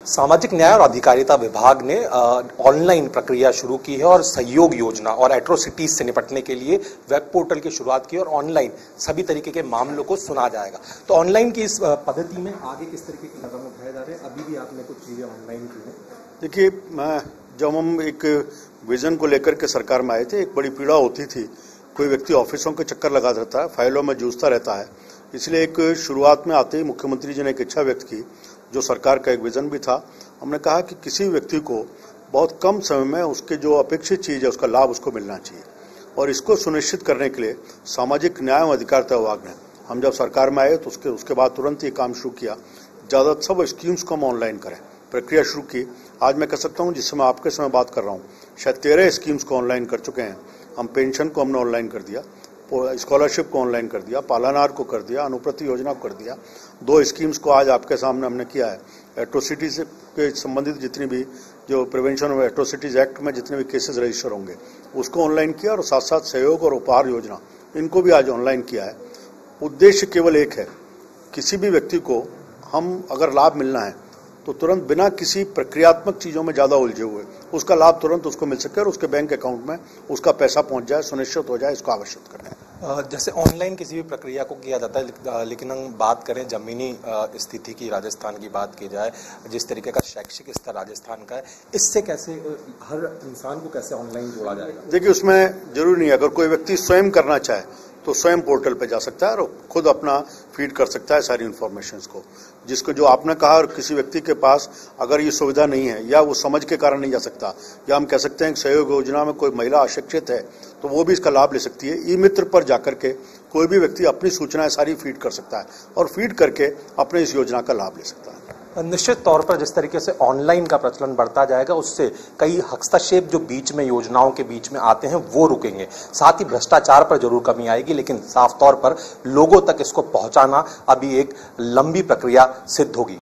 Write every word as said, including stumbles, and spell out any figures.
सामाजिक न्याय और अधिकारिता विभाग ने ऑनलाइन प्रक्रिया शुरू की है और सहयोग योजना और एट्रोसिटीज से निपटने के लिए वेब पोर्टल की शुरुआत की और ऑनलाइन सभी तरीके के मामलों को सुना जाएगा। तो ऑनलाइन की इस पद्धति में आगे किस तरीके के कदम उठाए जा रहे हैं? अभी भी आपने कुछ चीजें ऑनलाइन की हैं। देखिए, मैं जब हम एक विजन को लेकर के सरकार में आए थे, एक बड़ी पीड़ा होती थी, कोई व्यक्ति ऑफिसों के चक्कर लगा रहता है, फाइलों में जूझता रहता है। इसलिए एक शुरुआत में आते ही मुख्यमंत्री जी ने एक इच्छा व्यक्त की, जो सरकार का एक विजन भी था। हमने कहा कि किसी व्यक्ति को बहुत कम समय में उसके जो अपेक्षित चीज है उसका लाभ उसको मिलना चाहिए, और इसको सुनिश्चित करने के लिए सामाजिक न्याय एवं अधिकारिता विभाग ने, हम जब सरकार में आए तो उसके उसके बाद तुरंत ये काम शुरू किया। ज्यादा सब स्कीम्स को हम ऑनलाइन करें, प्रक्रिया शुरू की। आज मैं कह सकता हूं, जिस समय आपके समय बात कर रहा हूं, शायद तेरह स्कीम्स को ऑनलाइन कर चुके हैं हम। पेंशन को हमने ऑनलाइन कर दिया, स्कॉलरशिप को ऑनलाइन कर दिया, पालनार को कर दिया, अनुप्रति योजना को कर दिया। दो स्कीम्स को आज आपके सामने हमने किया है। एट्रोसिटी से के संबंधित जितनी भी जो प्रिवेंशन ऑफ एट्रोसिटीज एक्ट में जितने भी केसेस रजिस्टर होंगे उसको ऑनलाइन किया, और साथ साथ सहयोग और उपहार योजना इनको भी आज ऑनलाइन किया है। उद्देश्य केवल एक है, किसी भी व्यक्ति को हम अगर लाभ मिलना है तो तुरंत बिना किसी प्रक्रियात्मक चीजों में ज्यादा उलझे हुए उसका लाभ तुरंत उसको मिल सके और उसके बैंक अकाउंट में उसका पैसा पहुंच जाए, सुनिश्चित हो जाए। इसको आवश्यक करना है। जैसे ऑनलाइन किसी भी प्रक्रिया को किया जाता है, लेकिन हम बात करें जमीनी स्थिति की, राजस्थान की बात की जाए, जिस तरीके का शैक्षिक स्तर राजस्थान का है, इससे कैसे हर इंसान को कैसे ऑनलाइन जोड़ा जाएगा? देखिए, उसमें जरूरी नहीं है, अगर कोई व्यक्ति स्वयं करना चाहे तो स्वयं पोर्टल पे जा सकता है और खुद अपना फीड कर सकता है सारी इन्फॉर्मेशन को। जिसको जो आपने कहा, और किसी व्यक्ति के पास अगर ये सुविधा नहीं है या वो समझ के कारण नहीं जा सकता, या हम कह सकते हैं कि सहयोग योजना में कोई महिला अशिक्षित है तो वो भी इसका लाभ ले सकती है। ई मित्र पर जाकर के कोई भी व्यक्ति अपनी सूचनाएं सारी फीड कर सकता है और फीड करके अपने इस योजना का लाभ ले सकता है। निश्चित तौर पर जिस तरीके से ऑनलाइन का प्रचलन बढ़ता जाएगा, उससे कई हस्तक्षेप जो बीच में योजनाओं के बीच में आते हैं वो रुकेंगे। साथ ही भ्रष्टाचार पर जरूर कमी आएगी, लेकिन साफ तौर पर लोगों तक इसको पहुंचाना अभी एक लंबी प्रक्रिया सिद्ध होगी।